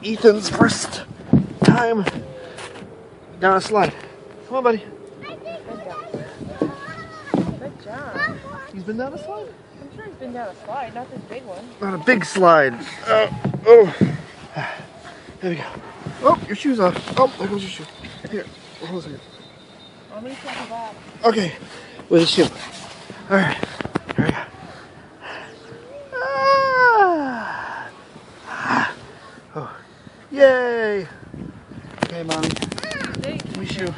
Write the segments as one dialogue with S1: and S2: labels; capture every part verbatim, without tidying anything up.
S1: Ethan's first time down a slide. Come on, buddy.
S2: Good job.
S1: He's been down a slide?
S2: I'm sure he's been down a slide, not this big one.
S1: Not a big slide. Uh, oh. There we go. Oh, your shoe's off. Oh, there goes your shoe. Here, hold on a second.
S2: I'm gonna take it back.
S1: Okay, with a shoe. All right, here we go. Ah. Ah. Oh, yay! Okay, mommy. Give me shoe.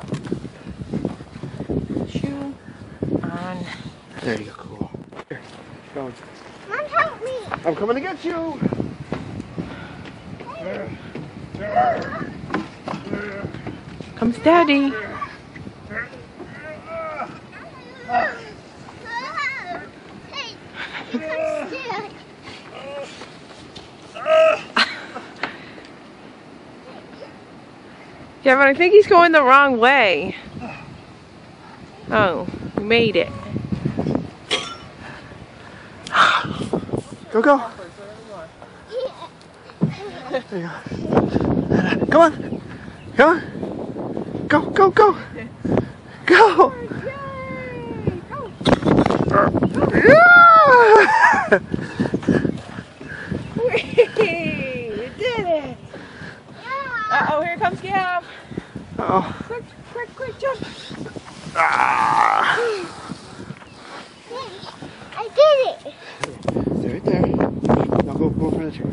S2: Shoe on.
S1: There you go. Cool. Here, go.
S3: Mom, help me.
S1: I'm coming to get you.
S2: Comes Daddy.
S3: Hey, I'm scared.
S2: Yeah, but I think he's going the wrong way. Oh, we made it.
S1: Go, go. There you go. Come on. Come on. Go, go, go. Go. Yeah.
S2: We did it. Uh-oh, here comes Gav.
S1: Uh-oh.
S2: Quick, quick, quick, jump.
S1: Ah.
S3: I did it.
S1: Stay right there. Now go, go for the chair.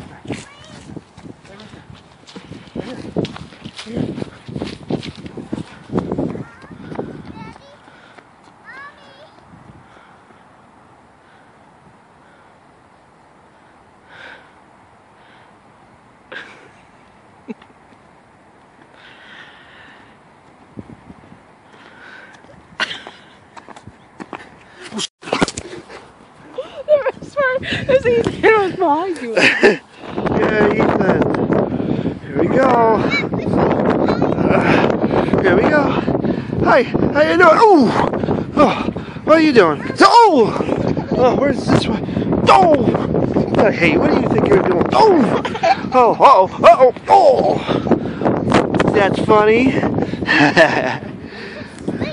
S1: Here.
S2: There's Ethan. It was behind you.
S1: Yeah, Ethan. Here we go. Uh, here we go. Hi. How you doing? Oh. Oh. What are you doing? So, oh. Oh. Where's this one? Oh. Hey, what do you think you're doing? Oh. Oh. Uh oh. Uh oh. Oh. That's funny.